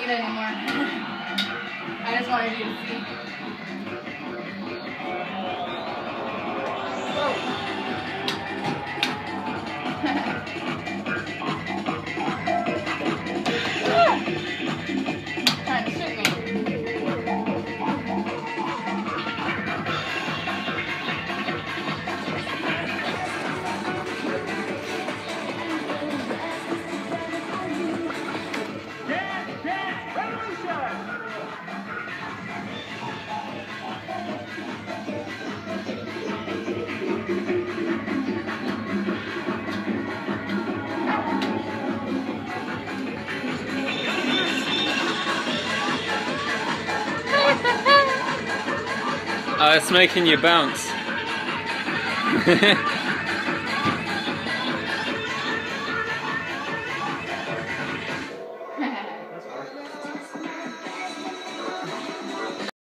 it anymore. I just wanted you to see. Trying to shoot me. Oh, it's making you bounce.